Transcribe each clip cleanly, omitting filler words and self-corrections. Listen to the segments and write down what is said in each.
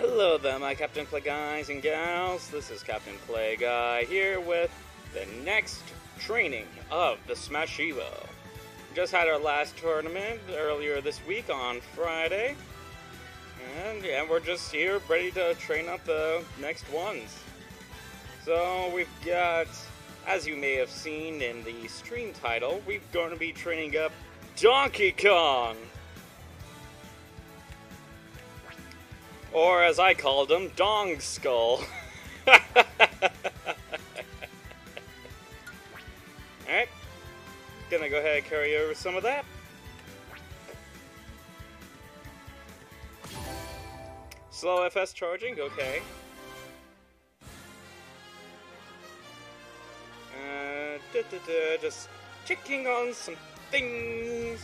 Hello there, my Captain Play guys and gals. This is Captain Play Guy here with the next training of the Amiibo. Just had our last tournament earlier this week on Friday, and yeah, we're just here ready to train up the next ones. So we've got, as you may have seen in the stream title, we're going to be training up Donkey Kong! Or as I called him, Dong Skull. Alright, gonna go ahead and carry over some of that. Slow FS charging, okay. Just checking on some things.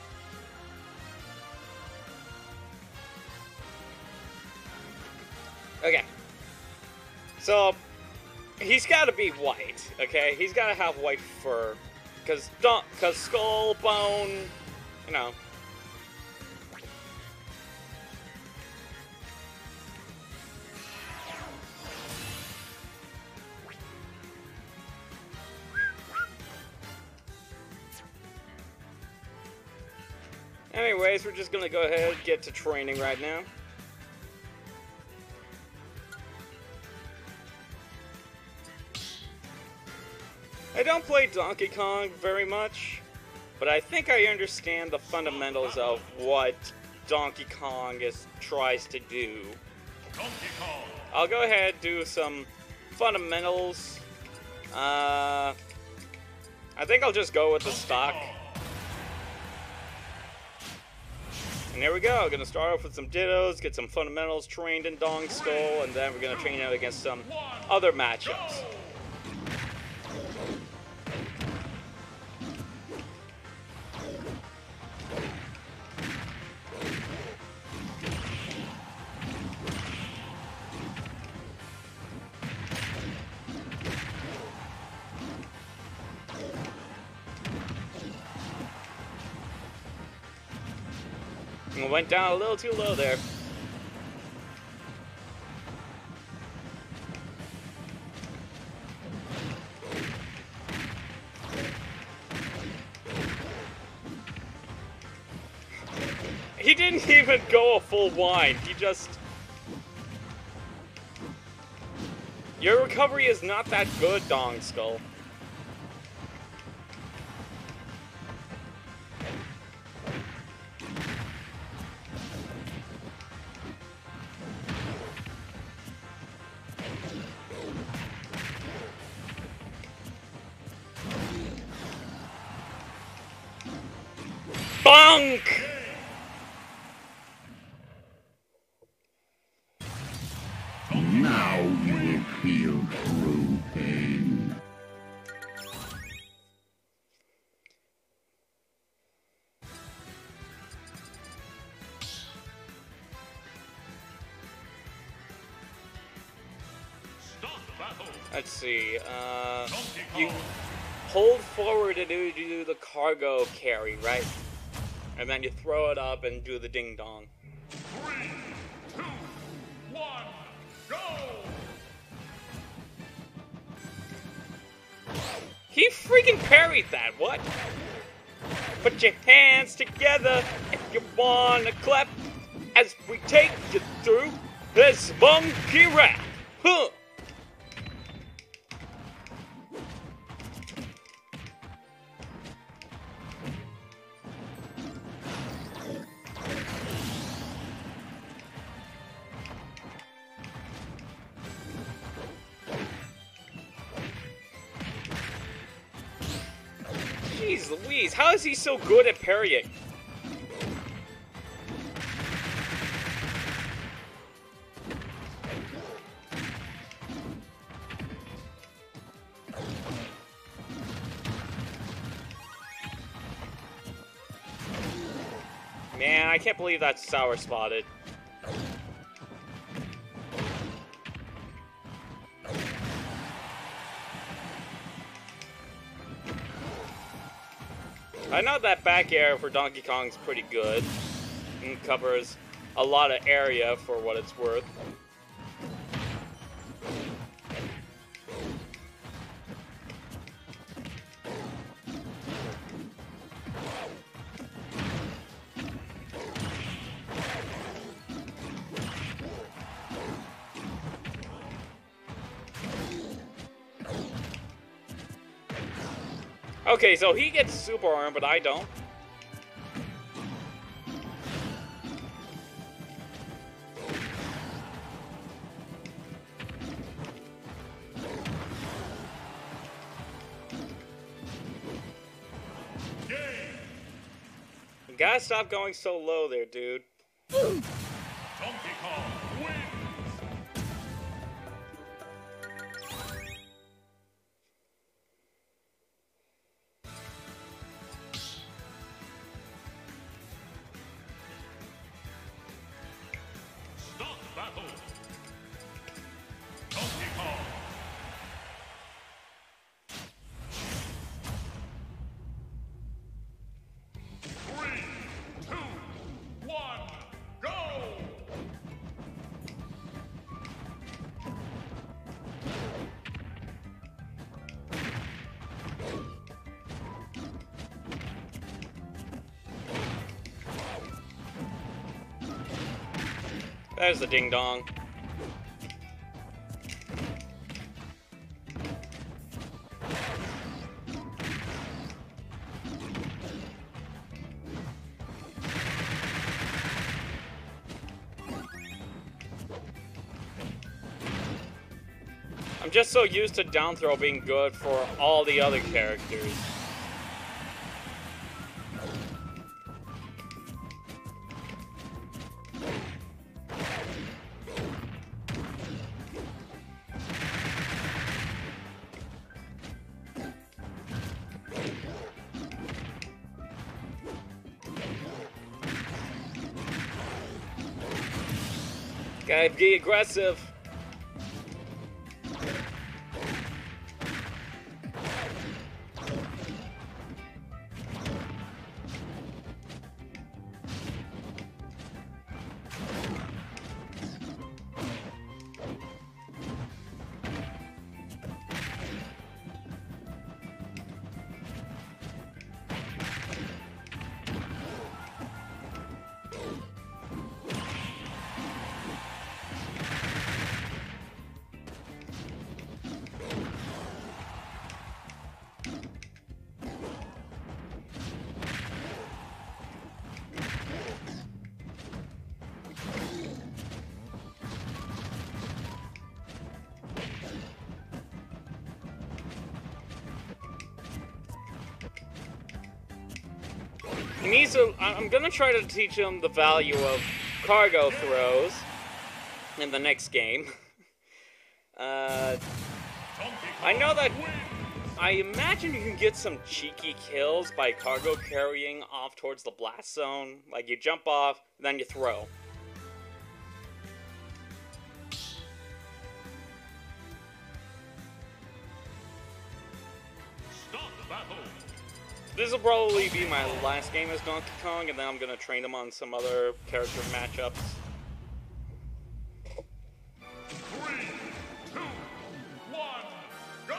Okay, so he's got to be white. Okay, he's got to have white fur, cause skull, bone, you know. Anyways, we're just gonna go ahead and get to training right now. I don't play Donkey Kong very much, but I think I understand the fundamentals of what Donkey Kong tries to do. I'll go ahead and do some fundamentals. I think I'll just go with the stock. And here we go. I'm gonna start off with some dittos, get some fundamentals trained in Dong Skull, and then we're gonna train out against some other matchups. Went down a little too low there. He didn't even go a full wind. He just... Your recovery is not that good, Dong Skull. Bonk! Now you will feel true pain. Let's see, you hold forward to do the cargo carry, right? And then you throw it up and do the ding dong. 3, 2, 1, go! He freaking parried that, what? Put your hands together if you wanna clap as we take you through this monkey rap. Huh! Jeez Louise, how is he so good at parrying? Man, I can't believe that's sour spotted. I know that back air for Donkey Kong's pretty good. And covers a lot of area for what it's worth. Okay, so he gets super arm, but I don't. You gotta stop going so low there, dude. Donkey Kong wins. Stop battle. Donkey Kong. 3, 2, 1, go! There's the ding dong. I'm just so used to down throw being good for all the other characters. Gotta be aggressive. He needs to. I'm gonna try to teach him the value of cargo throws in the next game. I know that. I imagine you can get some cheeky kills by cargo carrying off towards the blast zone. Like you jump off, then you throw. Stop battle. This will probably be my last game as Donkey Kong, and then I'm gonna train him on some other character matchups. 3, 2, 1, go!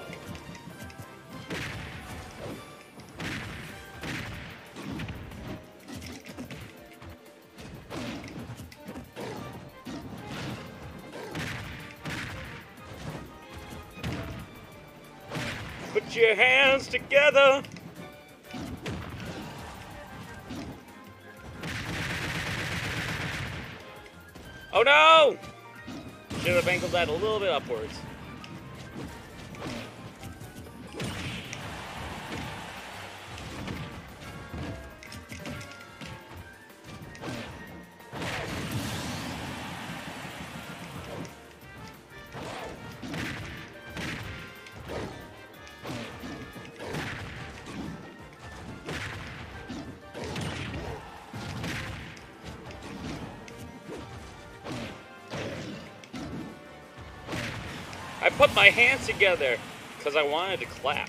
Put your hands together! Oh no! Should have angled that a little bit upwards. I put my hands together because I wanted to clap.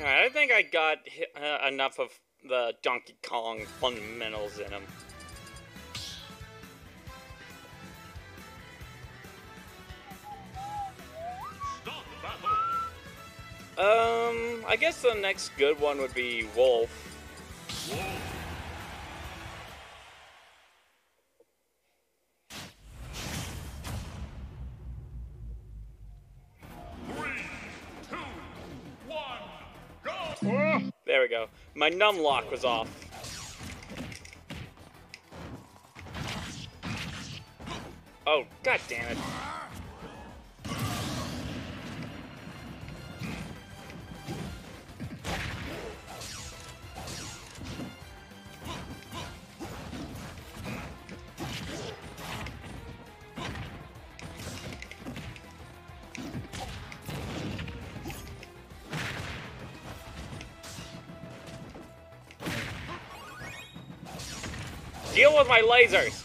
Alright, I think I got enough of the Donkey Kong fundamentals in him. Start the battle. I guess the next good one would be Wolf. Wolf. 3, 2, 1, go! There we go. My numlock was off. Oh, god damn it. Deal with my lasers!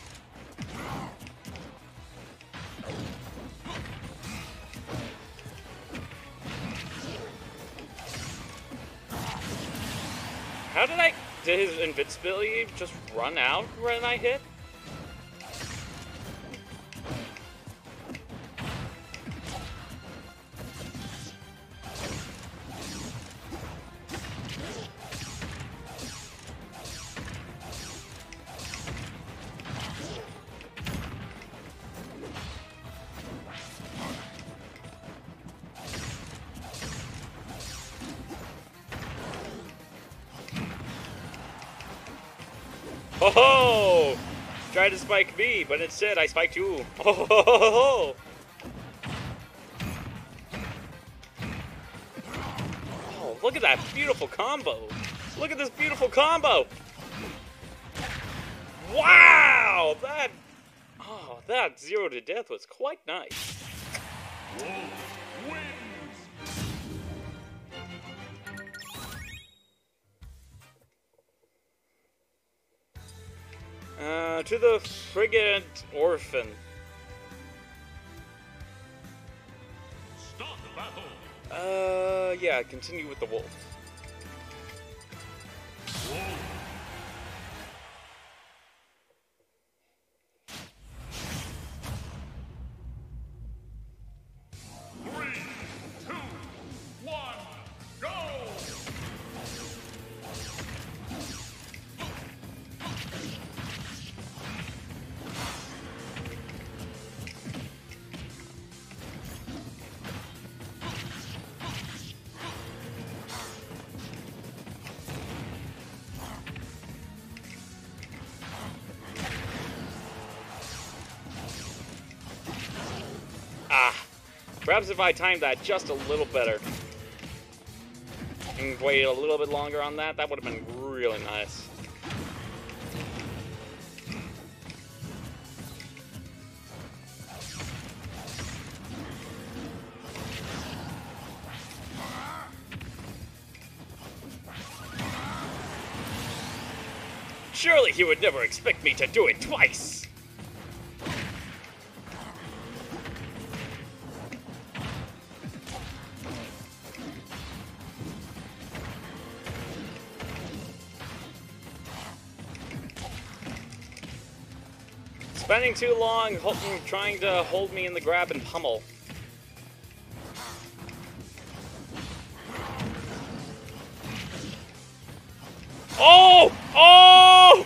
How did his invincibility just run out when I hit? Oh ho! Tried to spike me, but instead I spiked you. Oh ho ho ho! Oh, look at that beautiful combo! Look at this beautiful combo! Wow! That 0 to death was quite nice. Wolf wins. To the frigate orphan. Start the battle. Yeah, continue with the wolf. Wolf. 3, 2, 1, go! Perhaps if I timed that just a little better and waited a little bit longer on that, that would have been really nice. Surely he would never expect me to do it twice! Spending too long trying to hold me in the grab and pummel. Oh! Oh!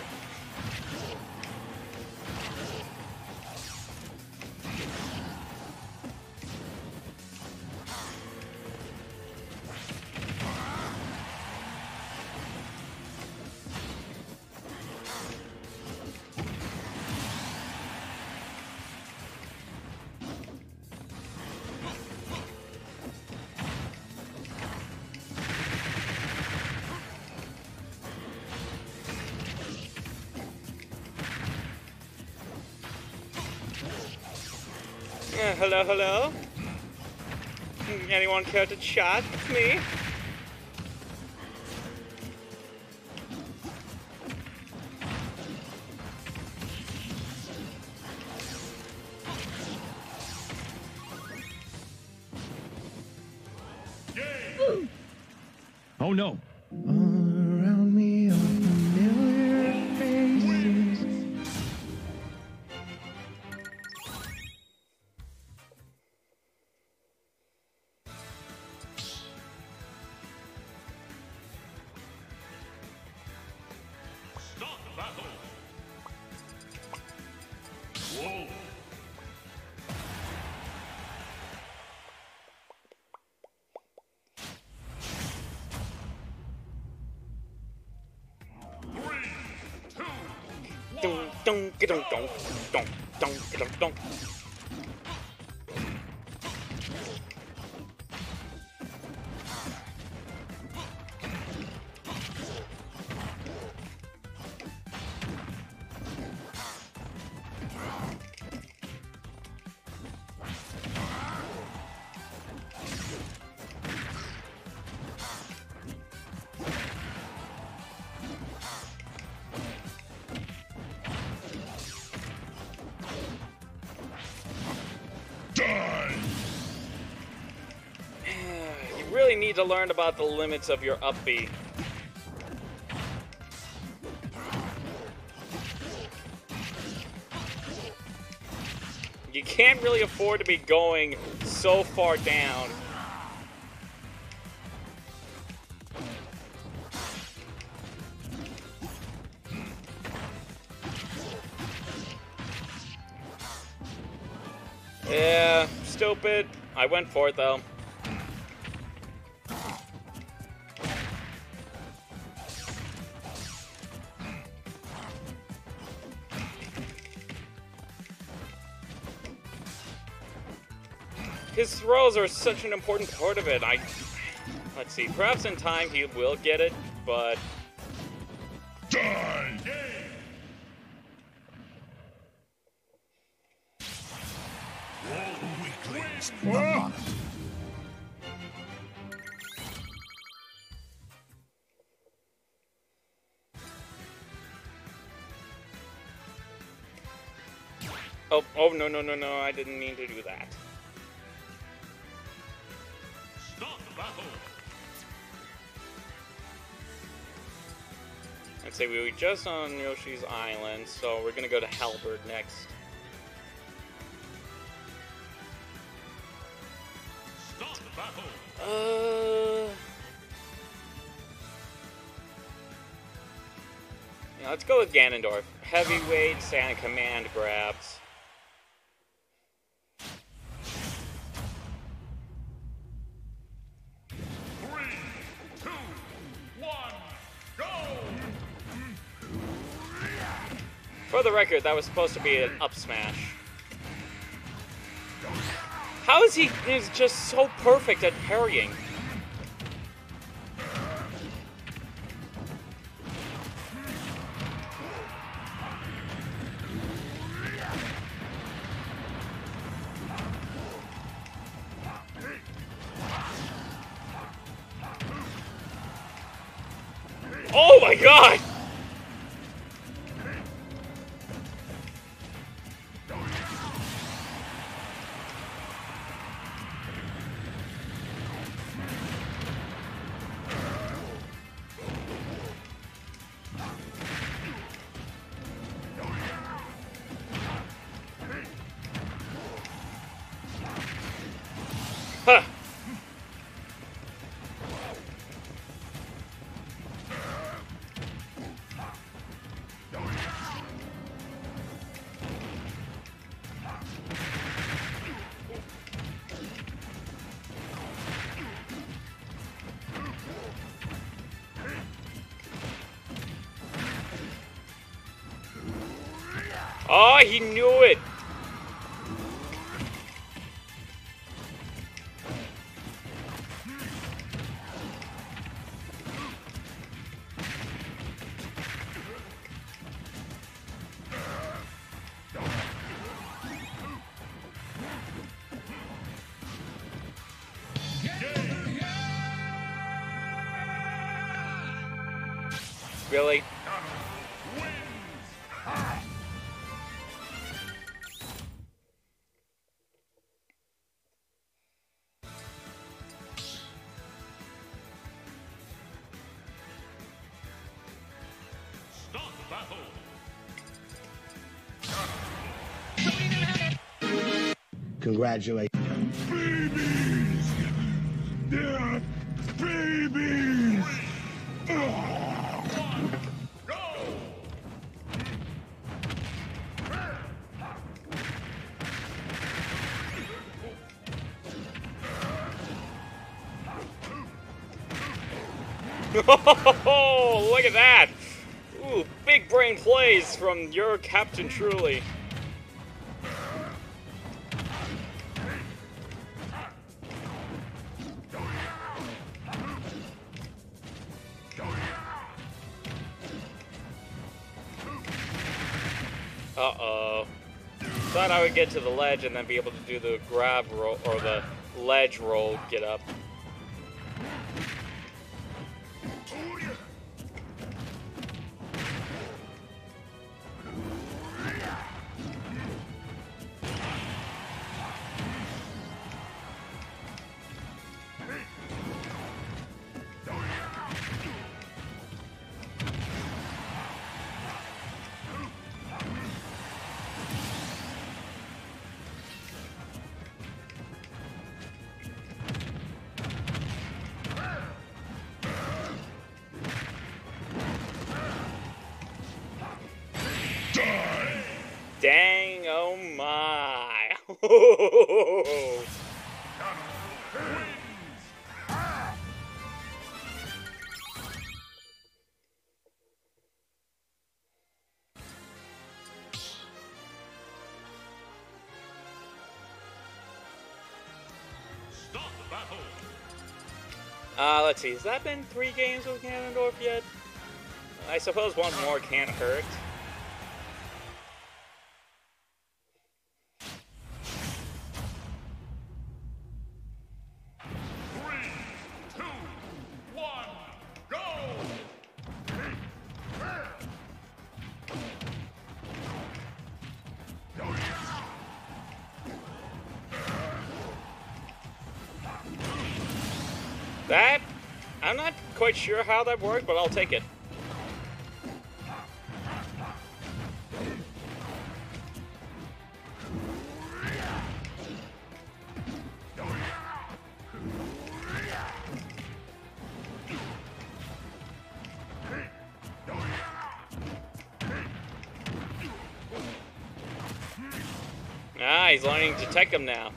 Hello, hello? Anyone care to chat with me? Oh no. All around me are familiar faces. Stop battle. Whoa. 3, 2, 1. Dun, dun, dun, dun, dun, dun, dun, dun. You really need to learn about the limits of your up B. You can't really afford to be going so far down. Yeah, stupid. I went for it though. His throws are such an important part of it. Let's see, perhaps in time he will get it, but... Die! Weaklings. Oh, no, no, no, no, I didn't mean to do that. Stop battle. Let's say we were just on Yoshi's Island, so we're gonna go to Halberd next. Stop battle. Yeah, let's go with Ganondorf. Heavyweights and command grabs. Three, two, one, go! For the record, that was supposed to be an up smash. How is he just so perfect at parrying? Oh my god! Huh. Oh, he knew it! Really? battle. Congratulations. Babies! They're babies! Oh, look at that! Ooh, big brain plays from your Captain Truly. Uh-oh. Thought I would get to the ledge and then be able to do the grab roll, or the ledge roll get up. Dang, oh my. Start the battle. Let's see, has that been 3 games with Ganondorf yet? I suppose one more can't hurt. That, I'm not quite sure how that worked, but I'll take it. Ah, he's learning to tech him now.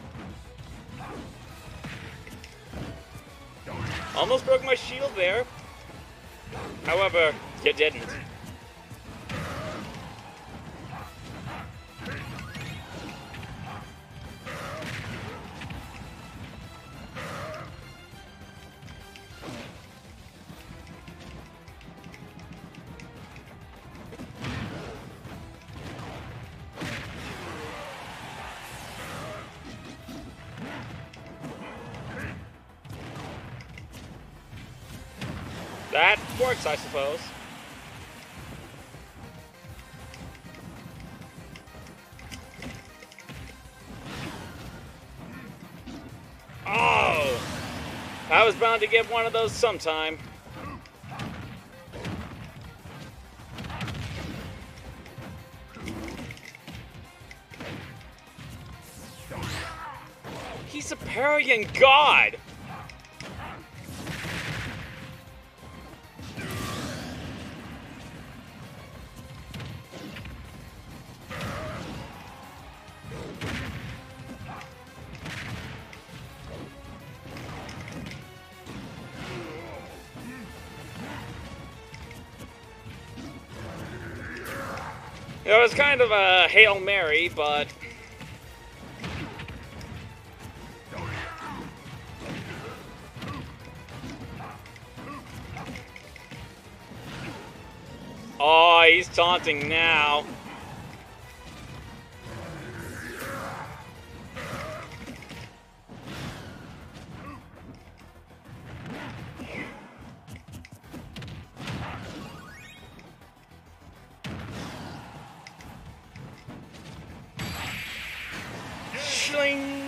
Almost broke my shield there. However, you didn't. That works, I suppose. Oh! I was bound to get one of those sometime. He's a parrying god! It was kind of a Hail Mary, but... Oh, he's taunting now. Shling!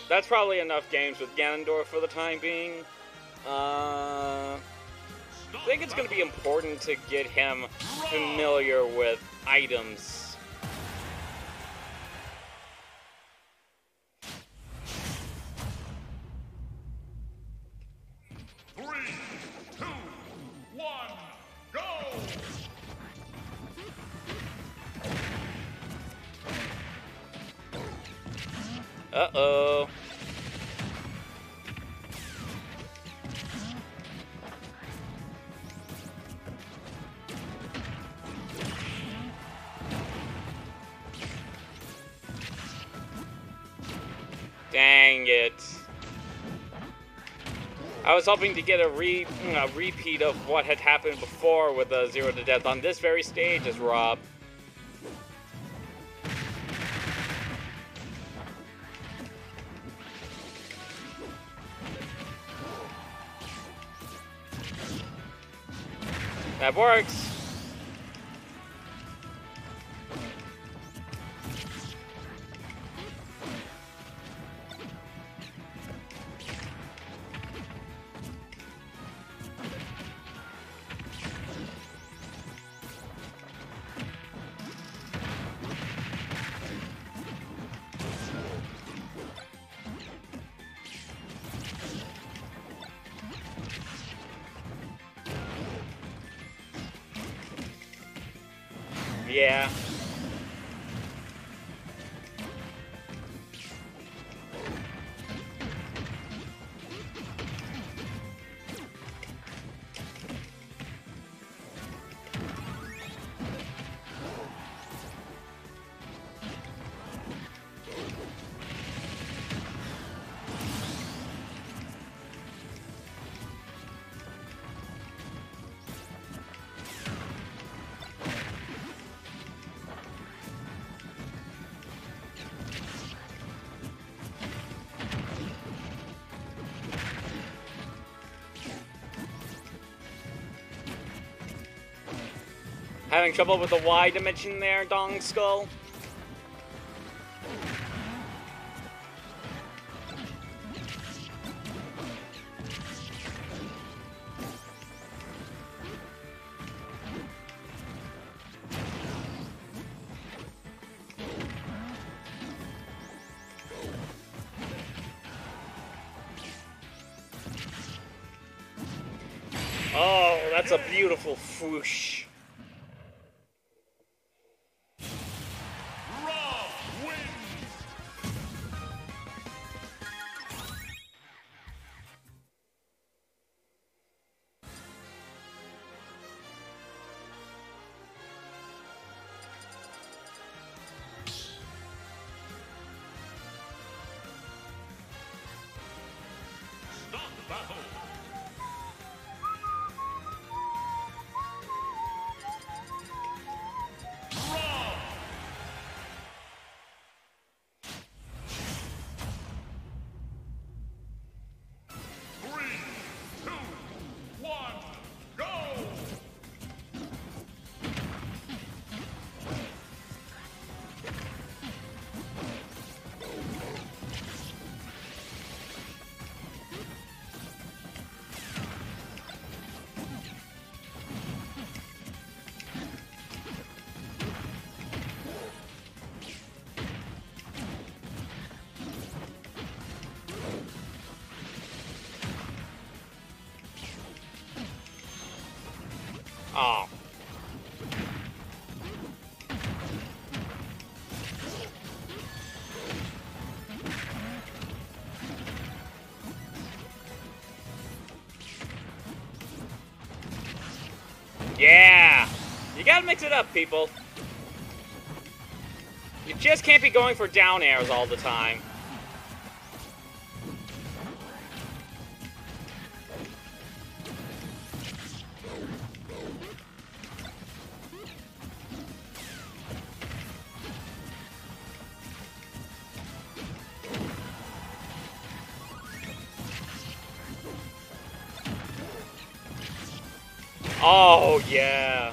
that's probably enough games with Ganondorf for the time being. I think it's going to be important to get him familiar with items. Three, two, one, go! Uh-oh. Dang it. I was hoping to get a repeat of what had happened before with the Zero to Death on this very stage as Rob. That works. Yeah. Having trouble with the Y dimension there, Dong Skull? Oh, that's a beautiful whoosh. Rob wins! Start the battle! Rob! Three, two, one, go! Oh. Yeah! You gotta mix it up, people. You just can't be going for down airs all the time. Oh, yeah.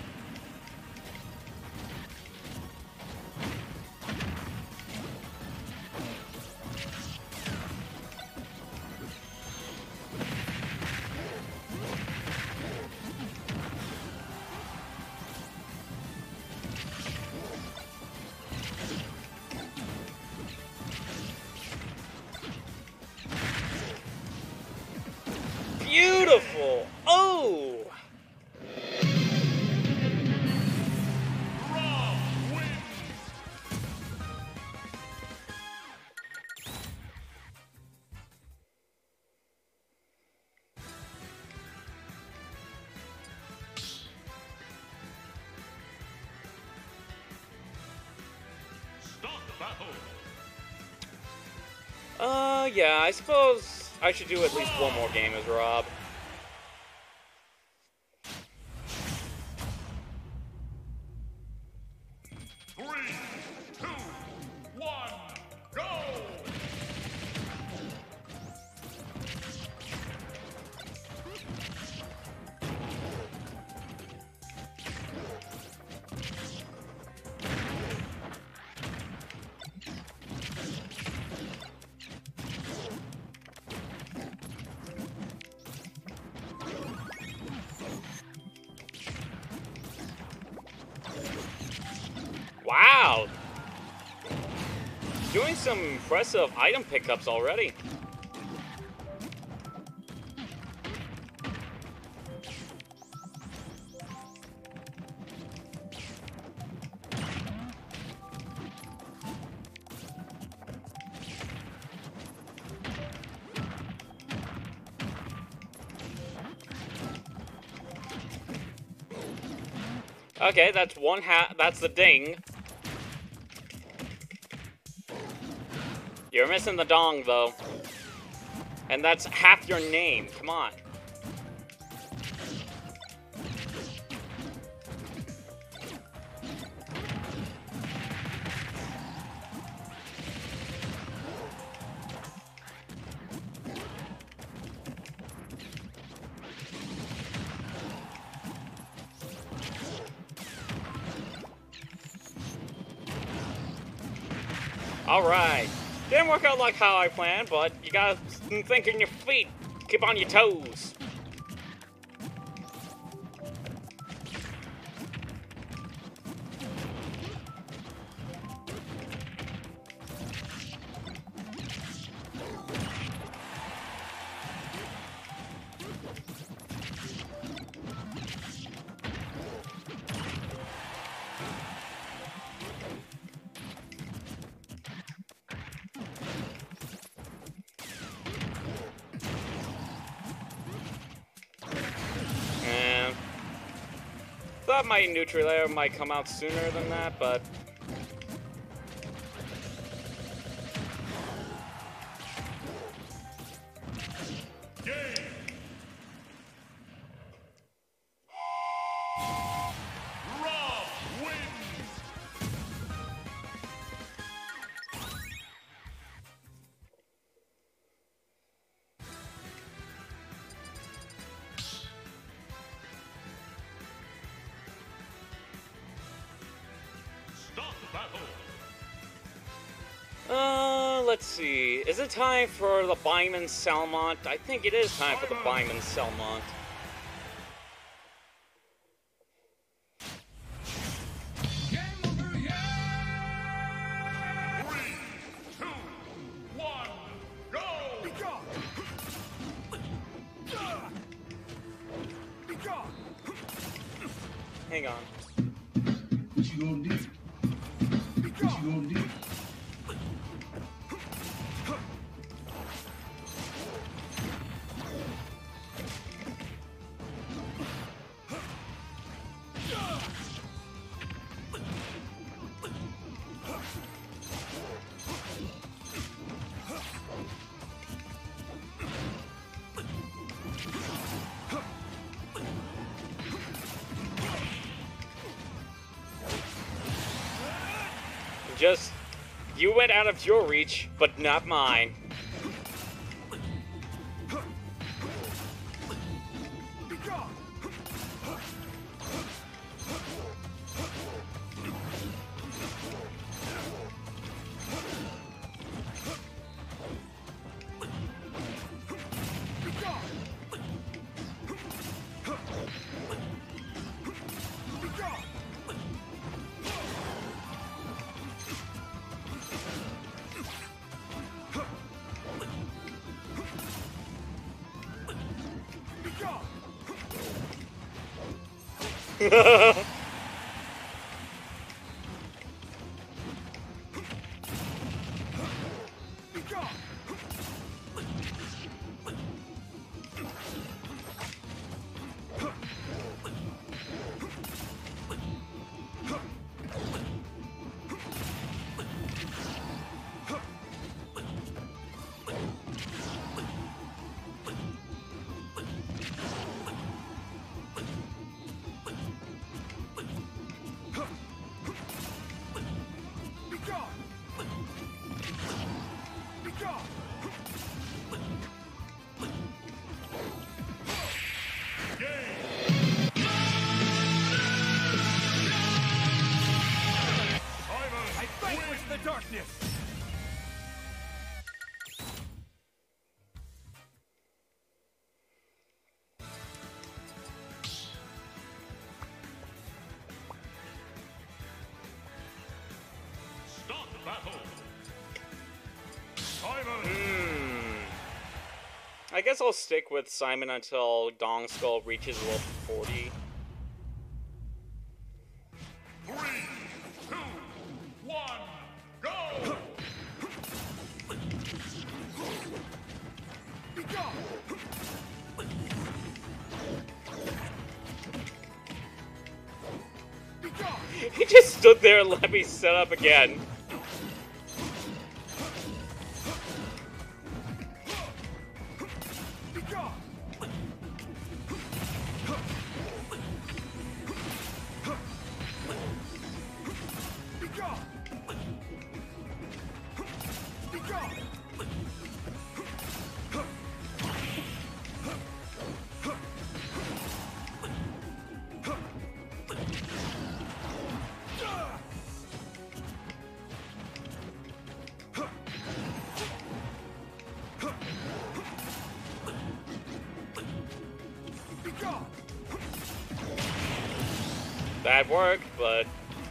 Yeah, I suppose I should do at least one more game as Rob. Three, two, one, go! Wow! Doing some impressive item pickups already. Okay, that's one hat. That's the ding. You're missing the dong, though. And that's half your name. Come on. Alright. Didn't work out like how I planned, but you gotta think on your feet. Keep on your toes. Thought my neutral layer might come out sooner than that, but Rob wins! Stop battle! let's see. Is it time for the Byman Selmont? I think it is time for the Byman Selmont. Three, two, one, go! Hang on. What you gonna do? What you gonna do? Just, you went out of your reach, but not mine. I guess I'll stick with Simon until Dong Skull reaches level 40. 3, 2, 1, go! He just stood there and let me set up again. That worked, but...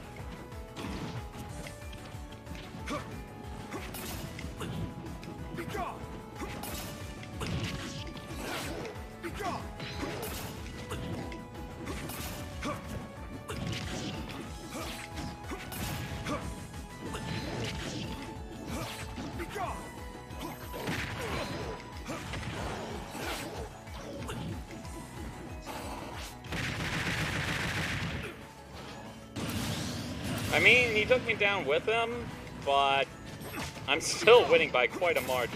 I mean, he took me down with him, but I'm still winning by quite a margin.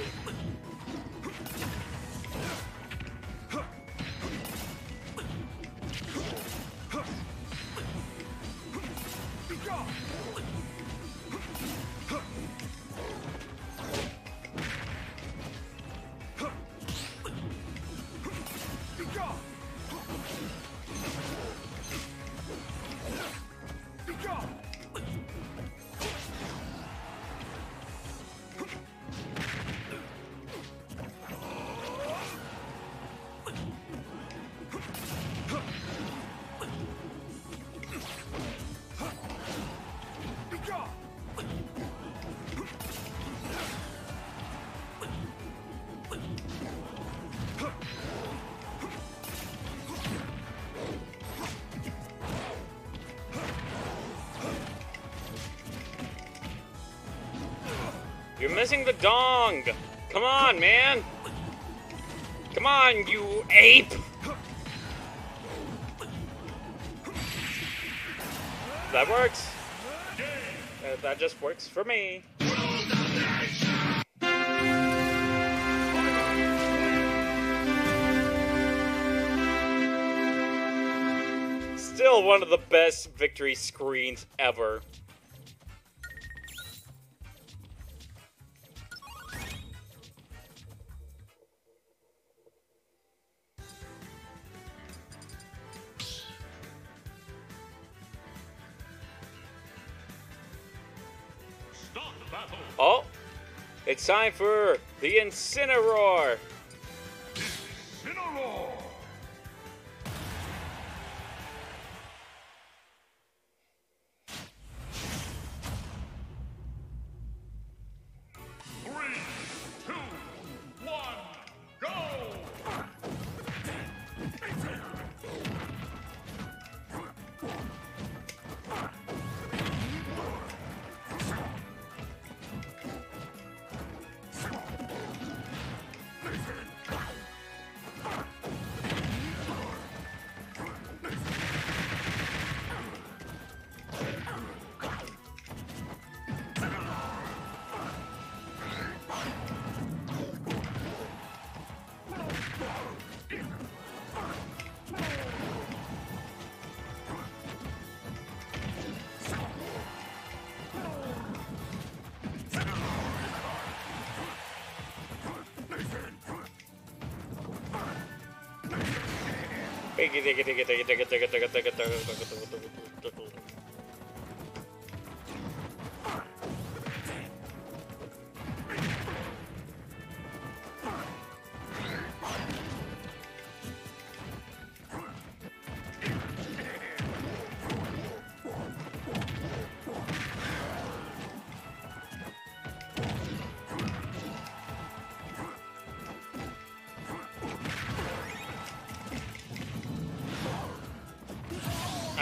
You're missing the dong! Come on, man! Come on, you ape! That works. That just works for me. Still one of the best victory screens ever. Start the battle! Oh, it's time for the Incineroar. Incineroar! Three, two, one, go!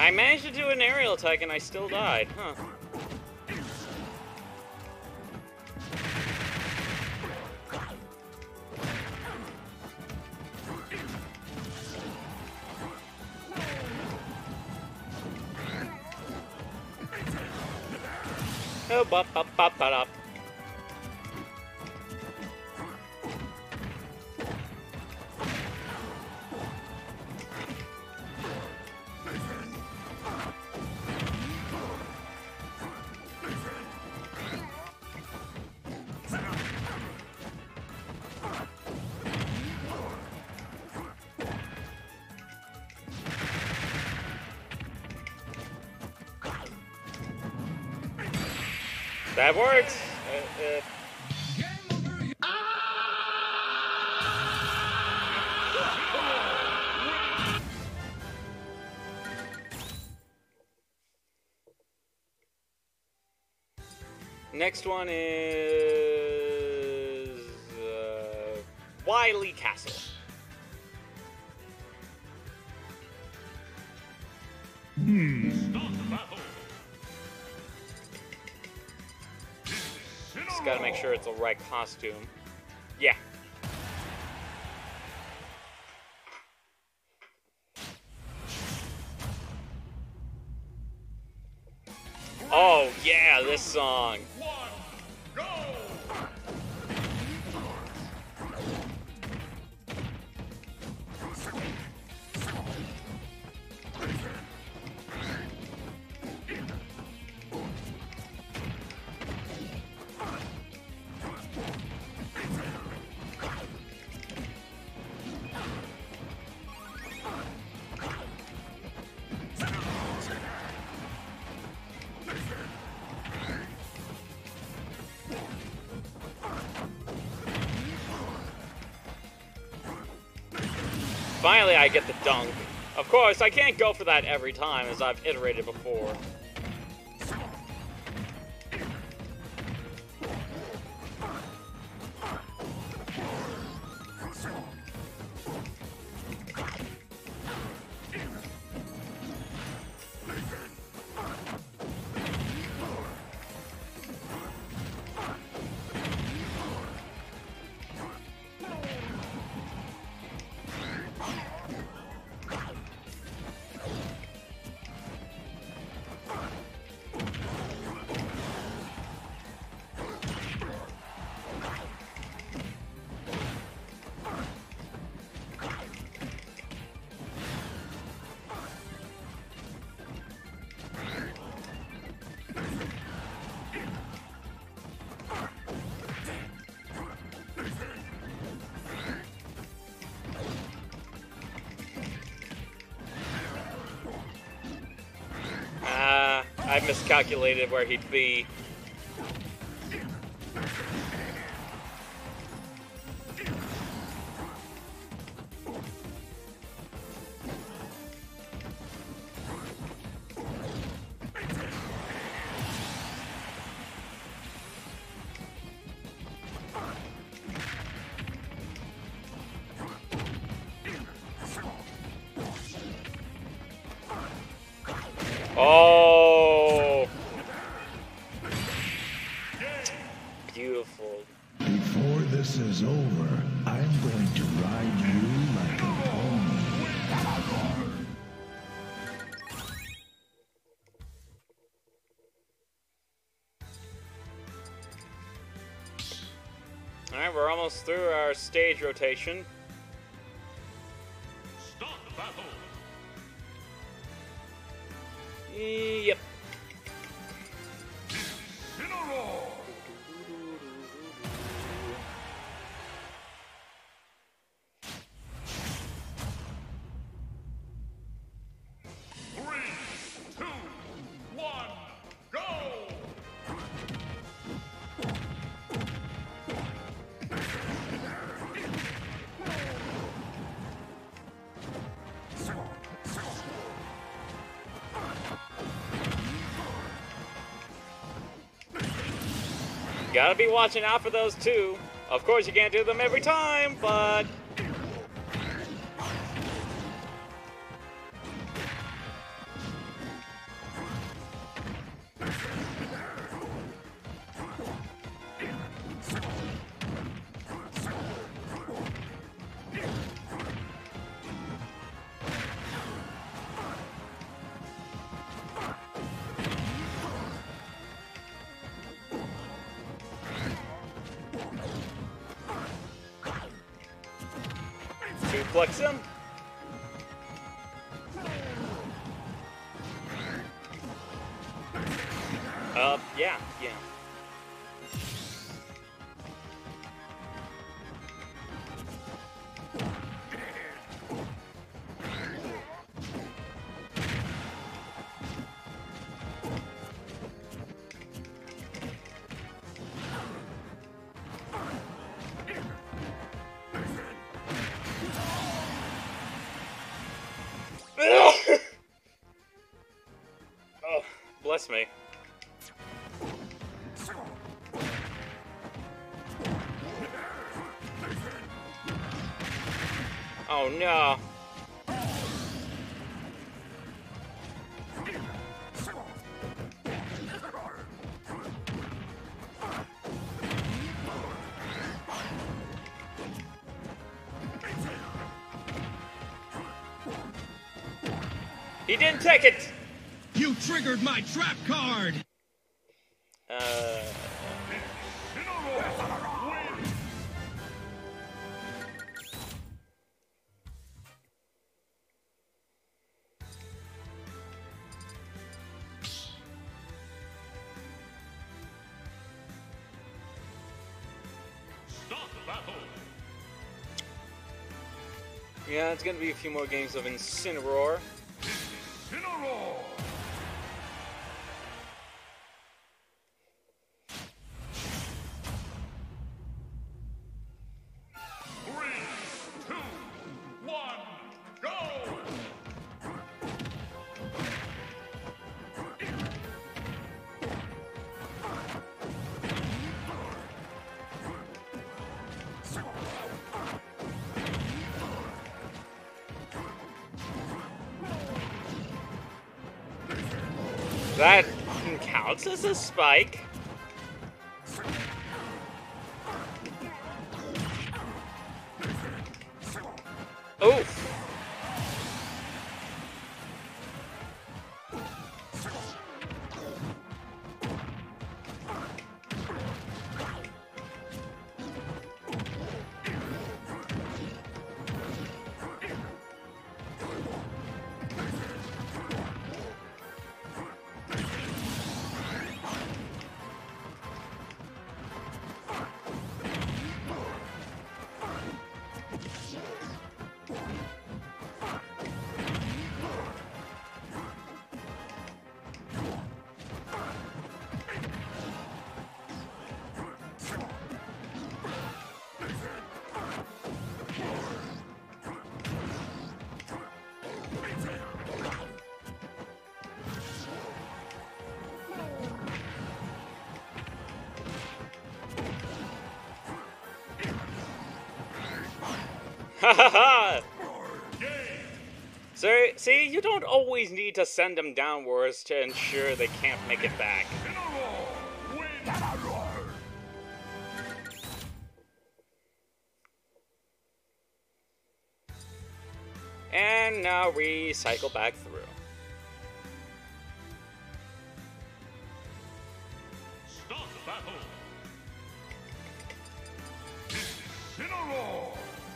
I managed to do an aerial attack and I still died, huh? Oh, bop, bop, bop, bop, bop. That works. Next one is Wily Castle. Start the battle. Just gotta make sure it's the right costume. Yeah. Oh yeah, this song. One, go! Finally, I get the dunk. Of course, I can't go for that every time, as I've iterated before. I miscalculated where he'd be. Oh! Beautiful. Before this is over, I'm going to ride you like a pony. Alright, we're almost through our stage rotation. Start the battle. Yep. Incineroar. 3, 2, 1, go! Gotta be watching out for those too. Of course, you can't do them every time, but... Suplex him. Yeah. Oh, bless me. Oh no. He didn't take it! You triggered my trap card! Start battle. Yeah, it's gonna be a few more games of Incineroar. Incineroar. 3, 2, 1, go! That counts as a spike. Oof. Ha ha ha! So, see, you don't always need to send them downwards to ensure they can't make it back. And now we cycle back through. Start battle. Incineroar.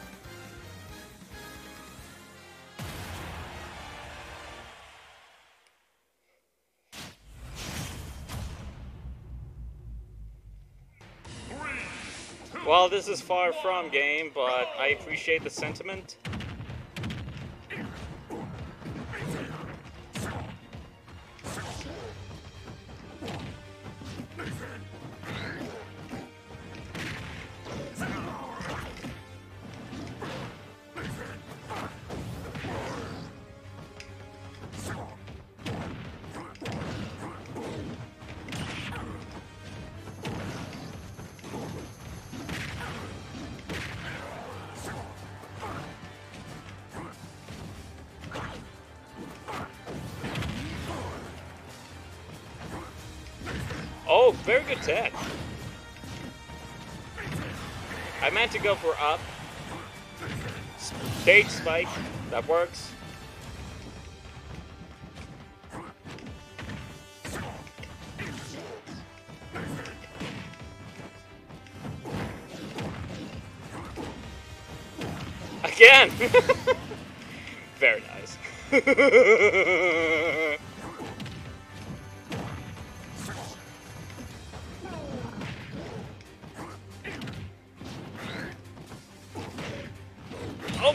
Well, this is far from game, but I appreciate the sentiment. Oh, very good tech. I meant to go for up. Stage spike. That works. again! Very nice. Oh,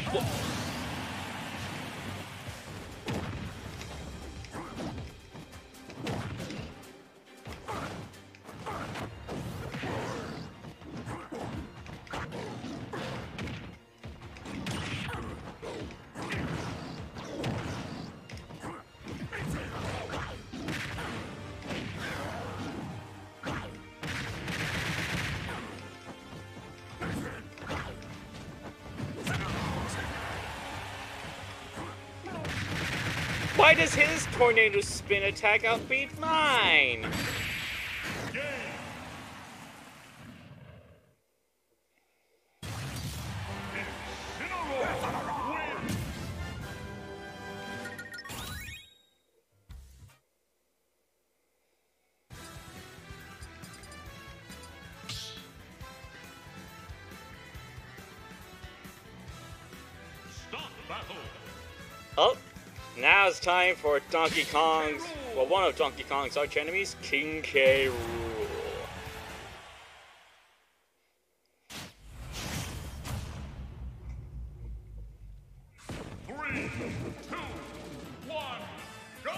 why does his tornado spin attack outbeat mine? Start battle. Oh, now it's time for Donkey Kong's, well, one of Donkey Kong's arch enemies, King K. Rool. Three, two, one, go!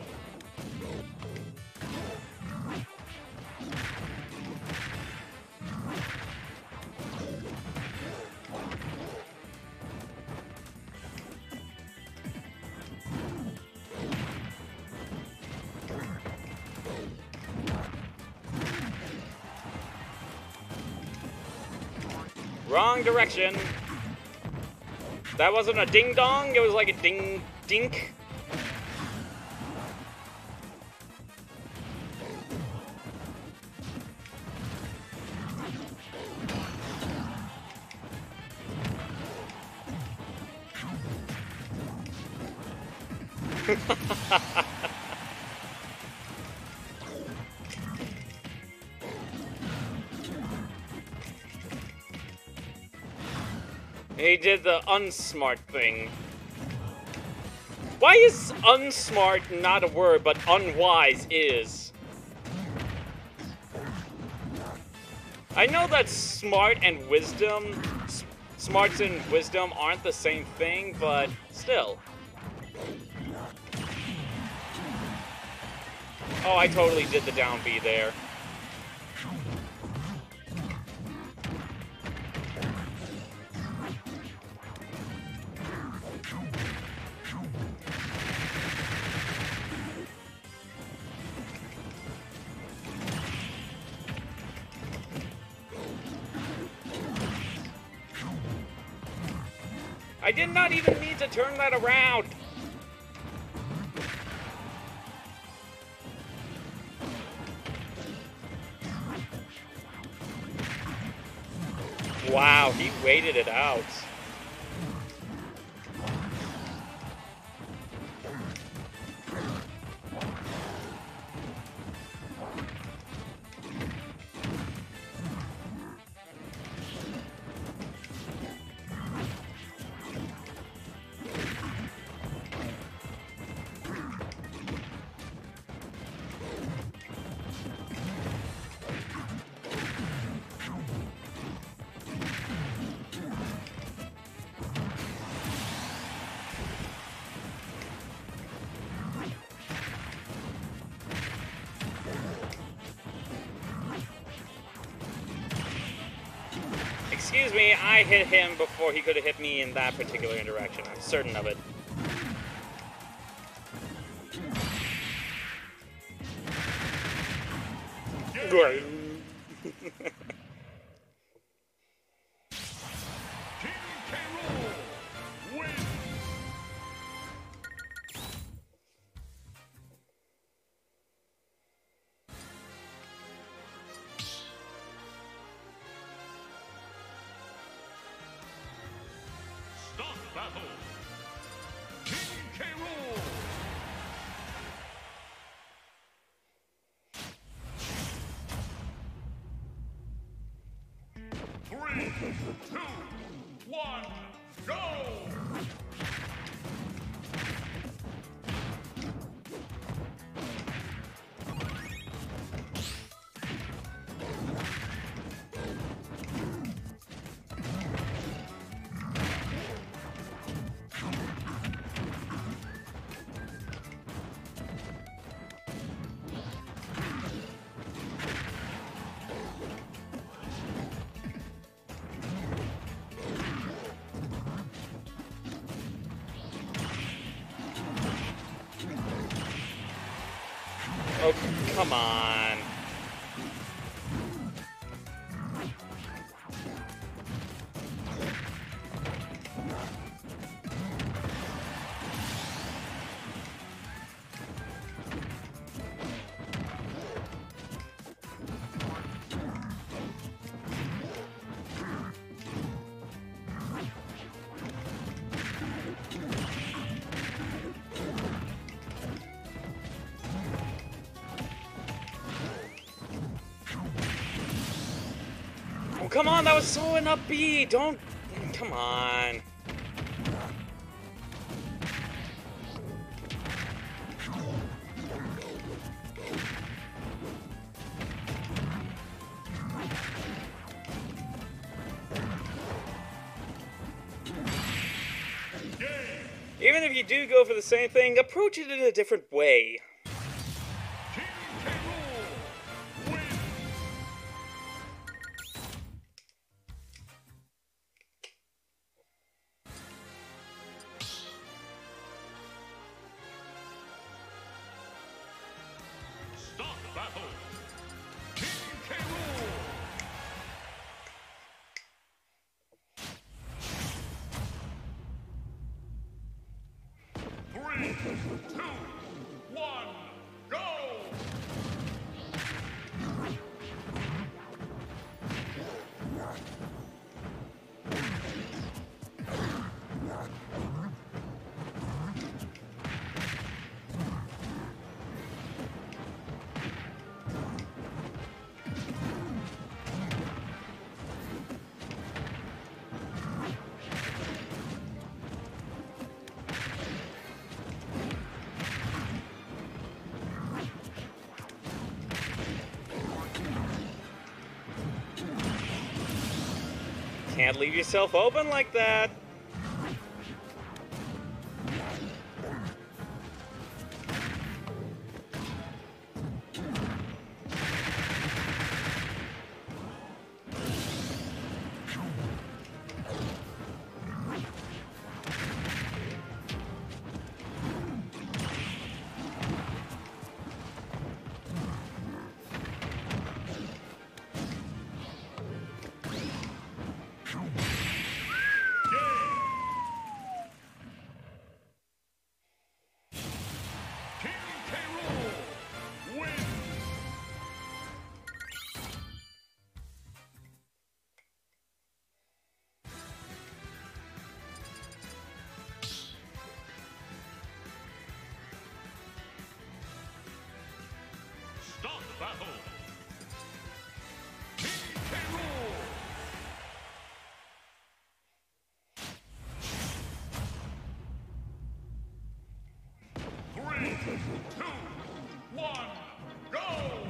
Wrong direction. That wasn't a ding dong, it was like a ding dink. He did the unsmart thing. Why is unsmart not a word, but unwise is? I know that smart and wisdom, smarts and wisdom aren't the same thing, but still. Oh, I totally did the down B there. I did not even need to turn that around. Wow, he waited it out. Excuse me, I hit him before he could have hit me in that particular interaction. I'm certain of it. Great. King K. Rool wins. Start battle. King K. Rool. Three, two, one, go! Oh, come on. Oh, come on, that was so an upbeat. Don't. Come on. Even if you do go for the same thing, approach it in a different way. King K. Rool wins. Start battle. King K. Rool. Three, two, one, go! Can't leave yourself open like that. King K. Rool wins. Start battle. King K. Rool. Three, two, one, go!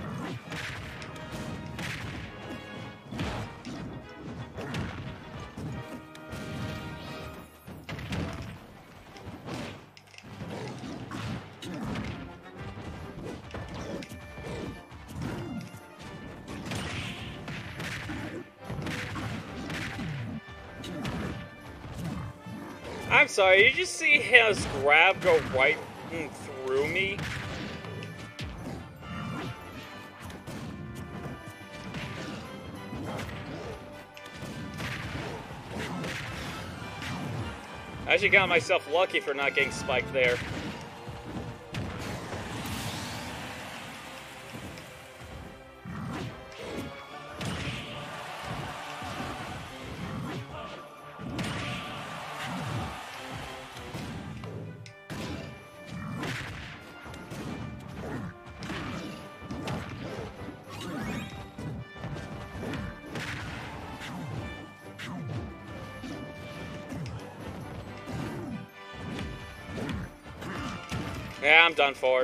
I'm sorry, you just see his grab go right through me? I actually got myself lucky for not getting spiked there. Yeah, I'm done for.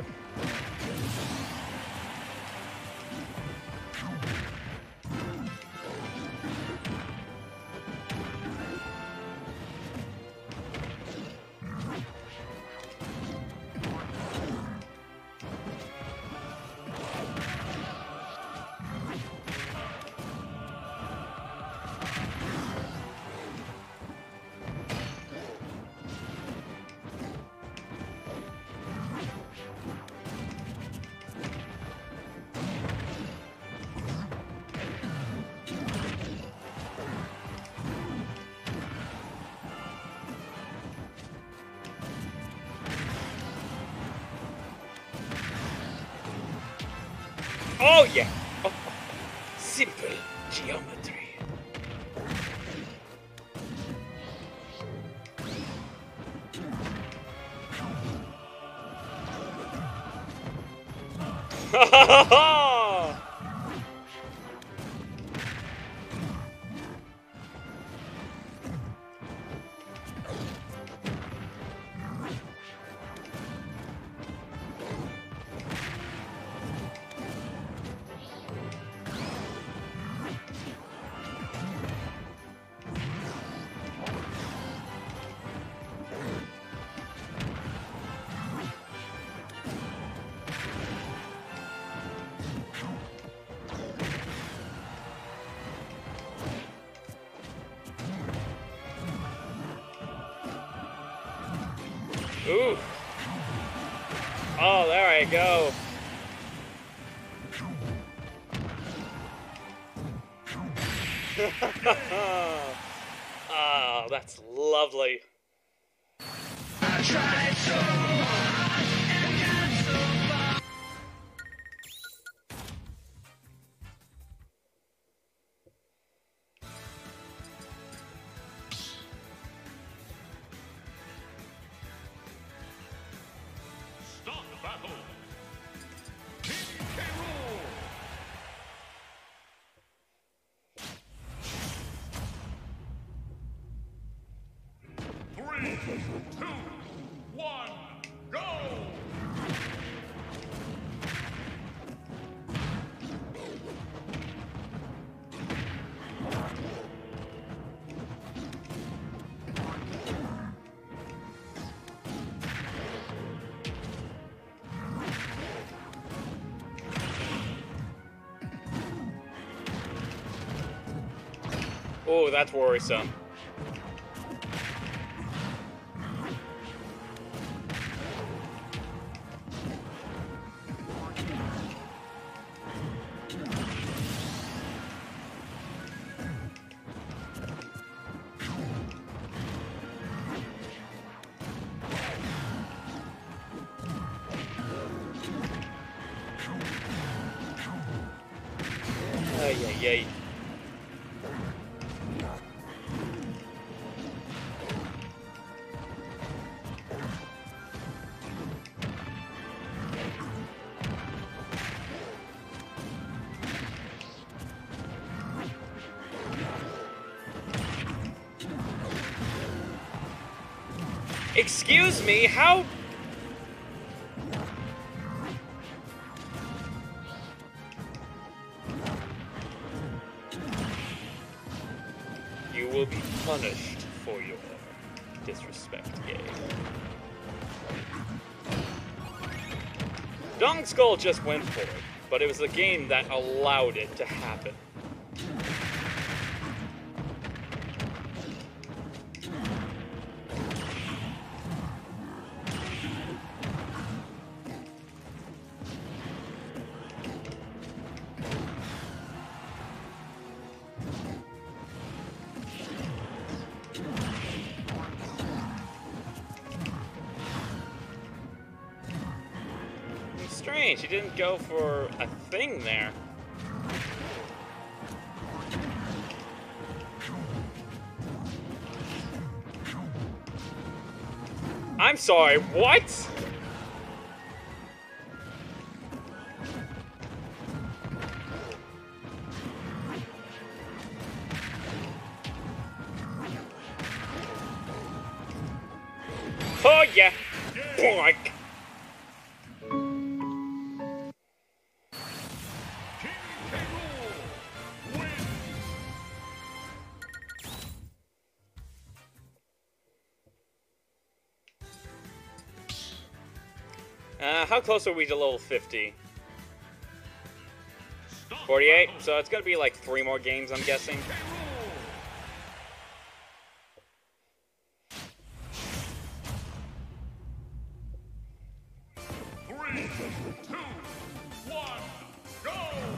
Oh yeah! Oh, simple geometry. Ha ha ha! Ooh. Oh, there I go. Oh, that's lovely. I tried so hard and got so far. Start the battle. King K. Rool. Three, two, one, go! Oh, that's worrisome. Ay, ay, ay. Excuse me, how? You will be punished for your disrespect game. Dong Skull just went for it, but it was the game that allowed it to happen. Strange, he didn't go for a thing there. I'm sorry, what? Oh yeah, boink. How close are we to level 50? Start 48? battle. So it's gonna be like 3 more games, I'm guessing. Roll. 3, 2, 1, go!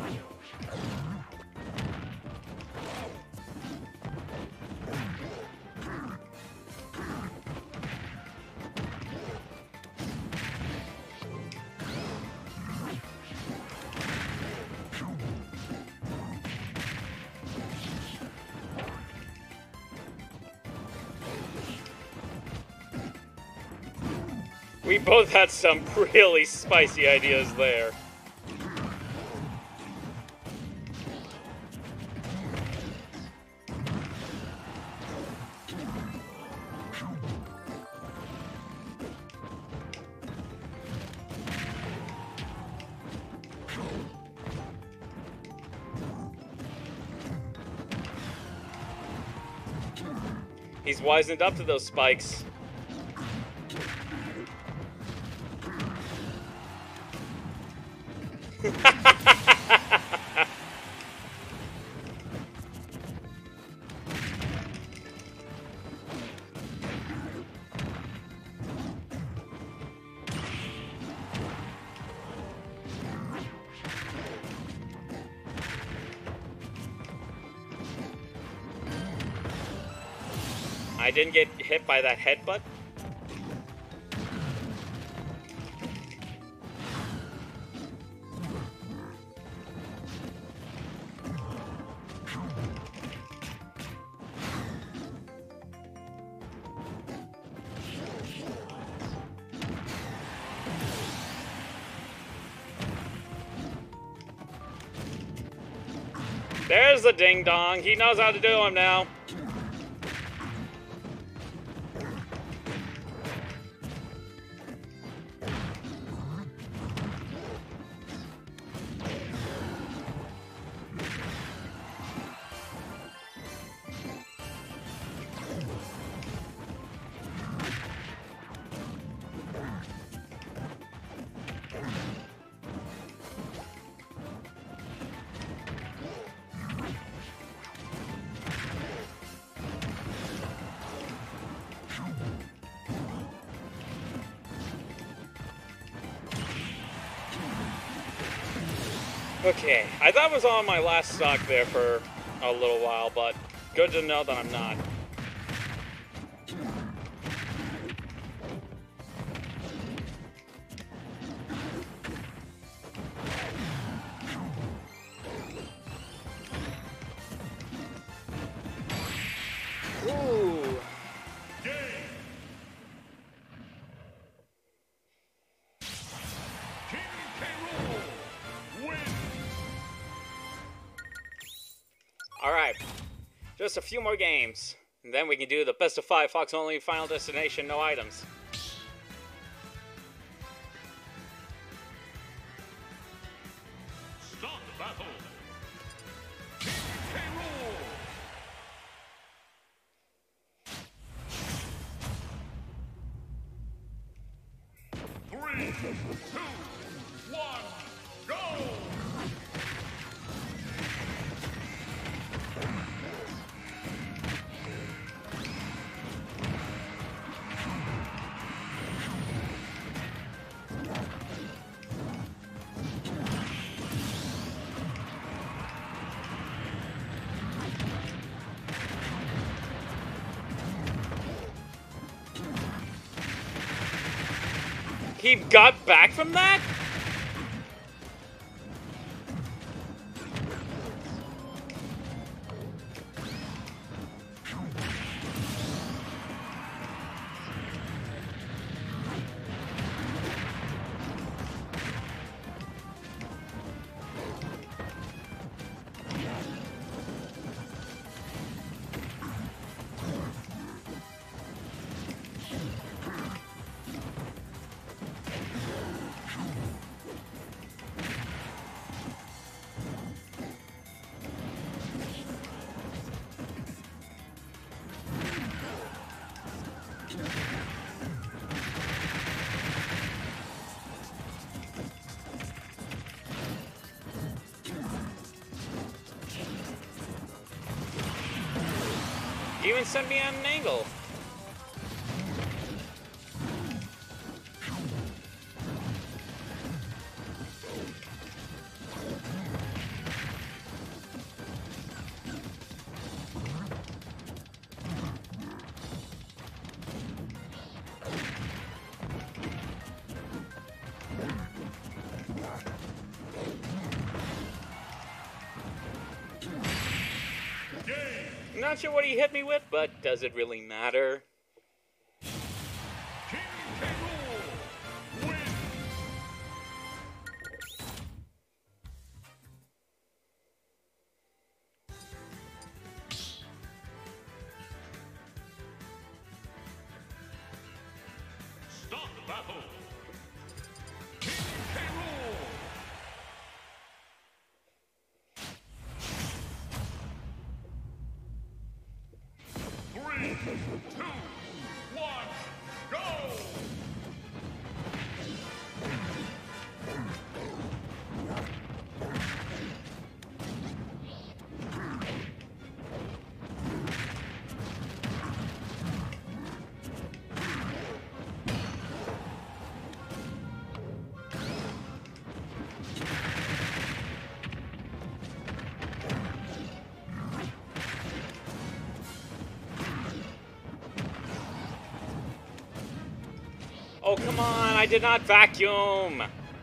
We both had some really spicy ideas there. He's wisened up to those spikes. I didn't get hit by that headbutt. There's the ding dong. He knows how to do them now. Okay, I thought I was on my last stock there for a little while, but good to know that I'm not. Ooh. Game. King K. Rool wins. Alright, just a few more games, and then we can do the best of 5 Fox only Final Destination, no items. Start the battle. King K. Rool. 3, 2, 1, go! He got back from that? even send me at an angle. Not sure what he hit me with, but does it really matter? King K. Rool wins. Start the battle. King K. Rool. 3, 2, 1, go! Oh, come on, I did not vacuum!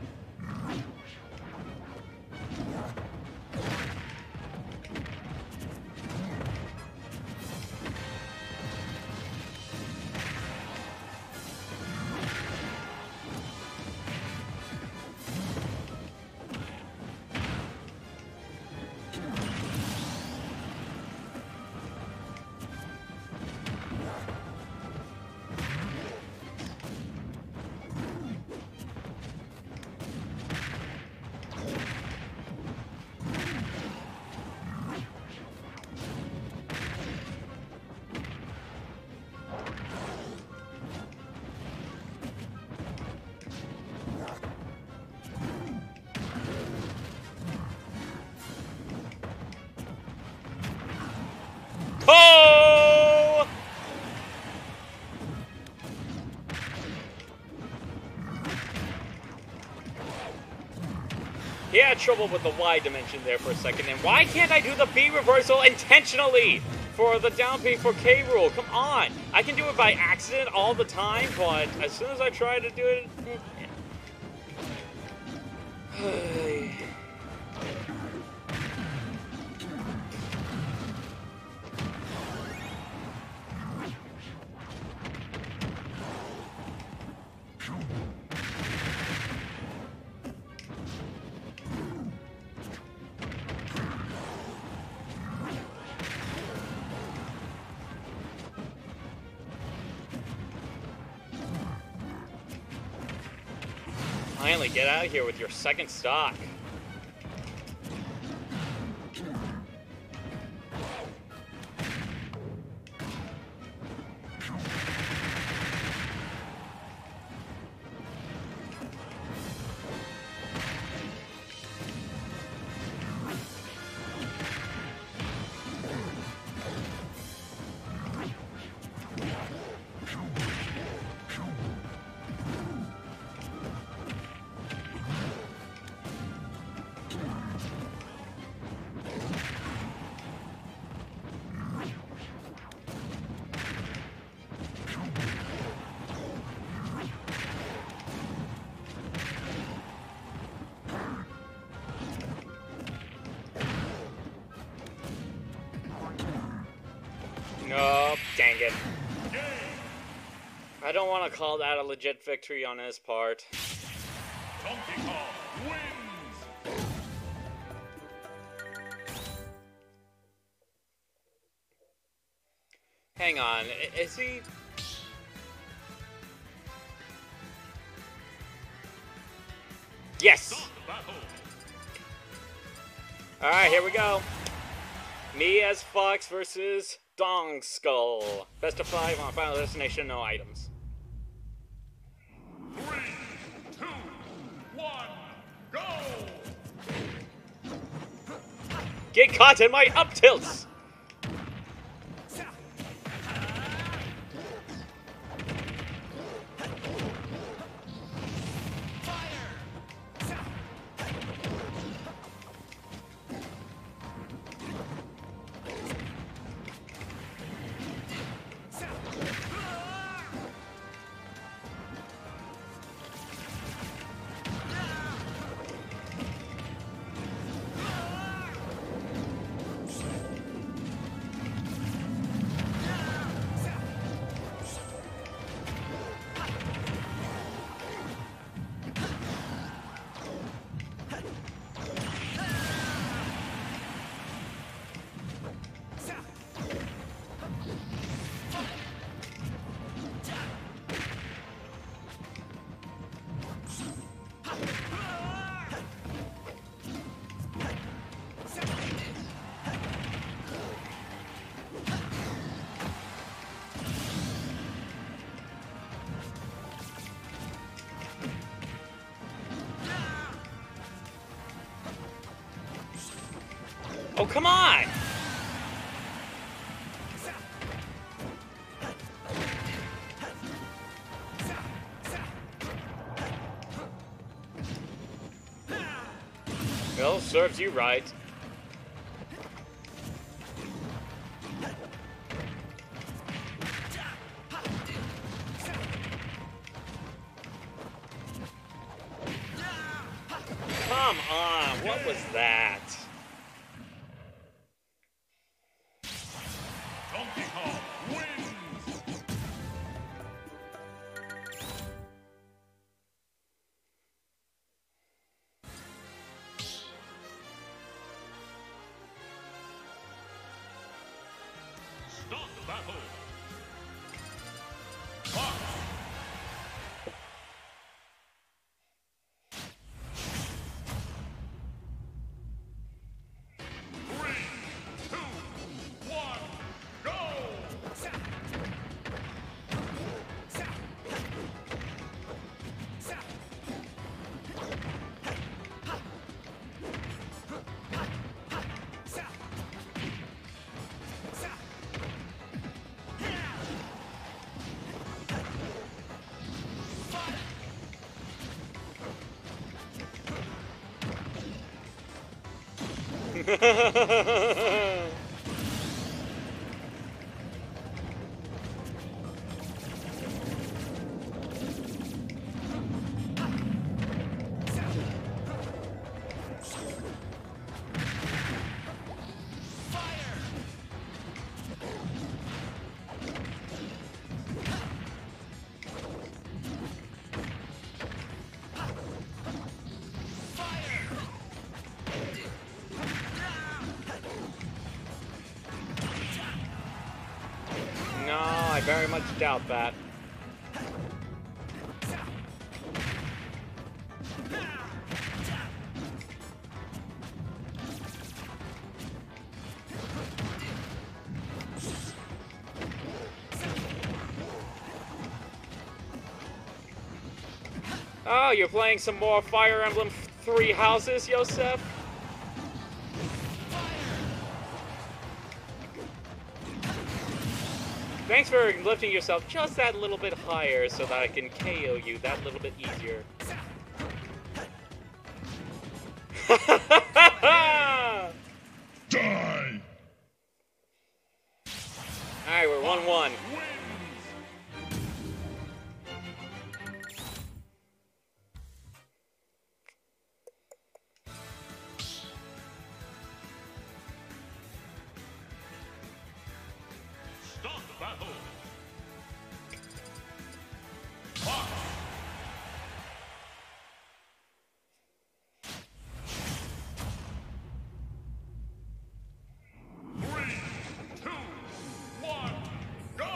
Oh! He had trouble with the Y dimension there for a second, and why can't I do the B reversal intentionally for the down B for K. Rool? Come on! I can do it by accident all the time, but as soon as I try to do it... Finally, get out of here with your second stock. Nope, dang it. I don't want to call that a legit victory on his part. Donkey Kong wins. Hang on, is he... Yes! Start the battle. Alright, here we go. Me as Fox versus Dong Skull. Best of 5 on Final Destination, no items. 3, 2, 1, go! Get caught in my up tilts! Oh, come on! Well, serves you right. Come on, what was that? Donkey Kong wins! Start the battle! Fight! 3, 2, 1, go! No, I very much doubt that. Oh, you're playing some more Fire Emblem 3 Houses, Yosef? Thanks for lifting yourself just that little bit higher so that I can KO you that little bit easier. Die! Alright, we're 1-1. Start the battle! Fight! 3, 2, 1, go!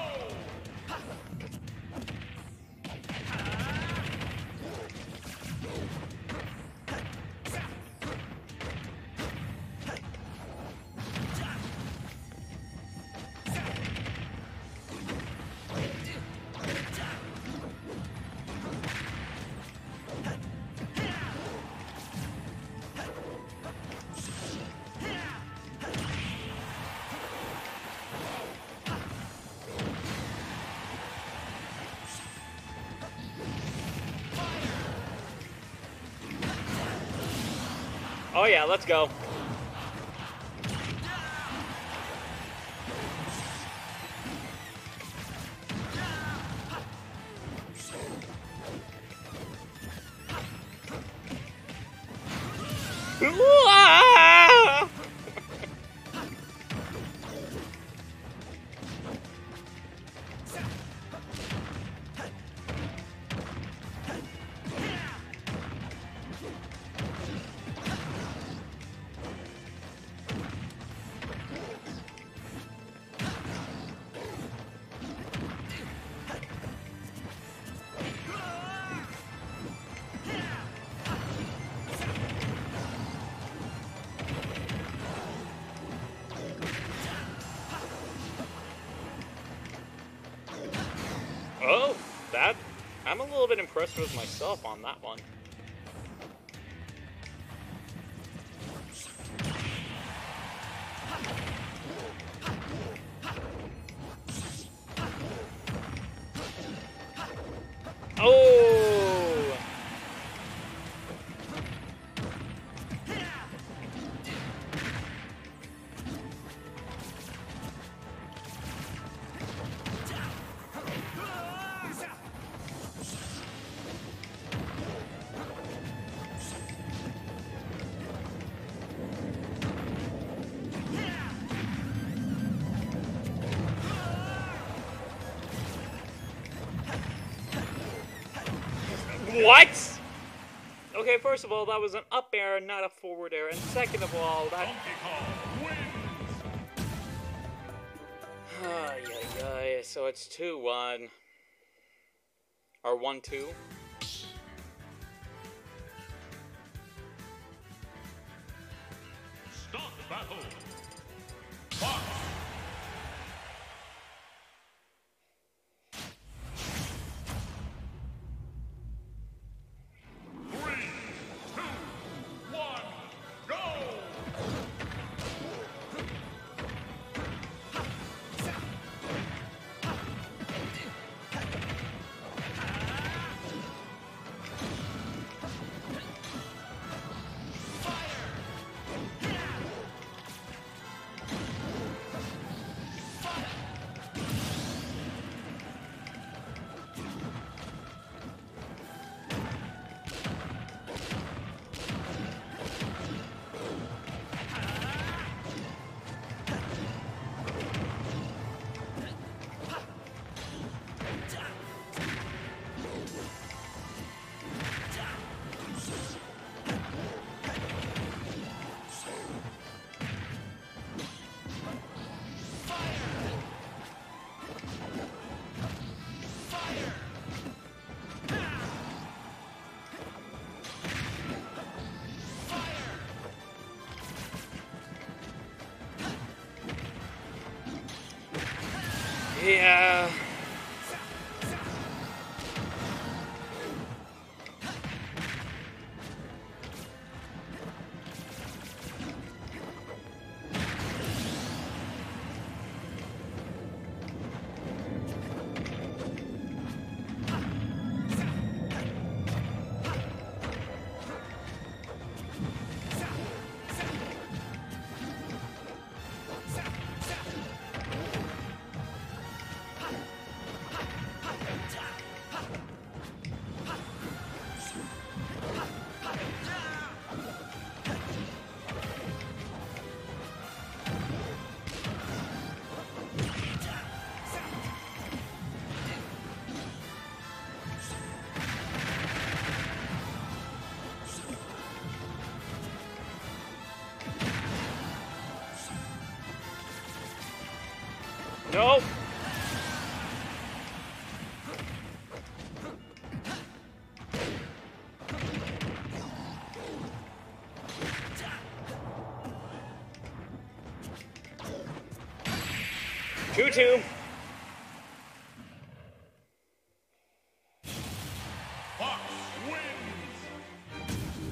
Oh yeah, let's go. Ah! Oh, that... I'm a little bit impressed with myself on that one. What? Okay, first of all, that was an up air, not a forward air. And second of all, that... Donkey Kong wins. Ay, ay, ay. So it's 2-1. Or 1-2. Start battle. Fox. 3, 2, 1, go! Yeah. No. Two. Fox wins.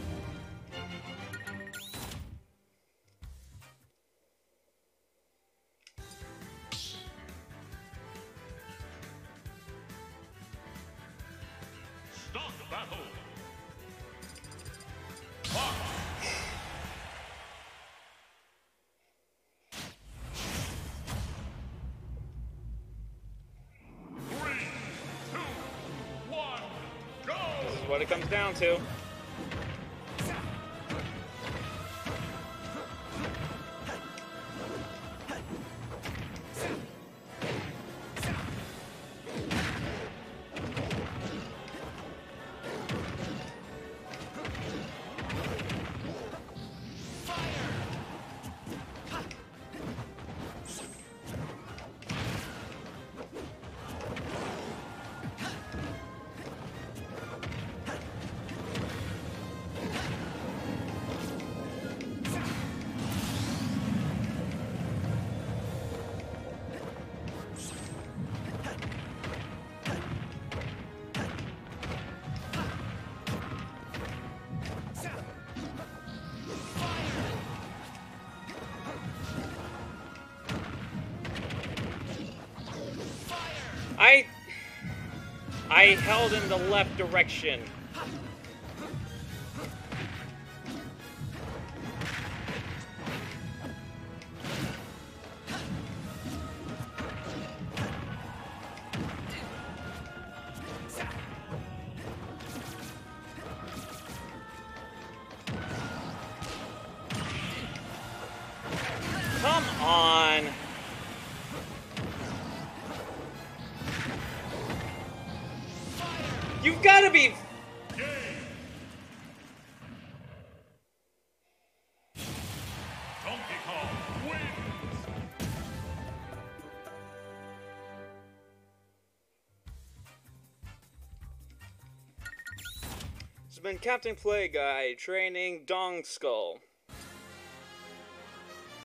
Start battle. Fox. 3, 2, 1, go! This is what it comes down to. I held in the left direction. Come on. You've got to be It's been Captain Play Guy training Dong Skull.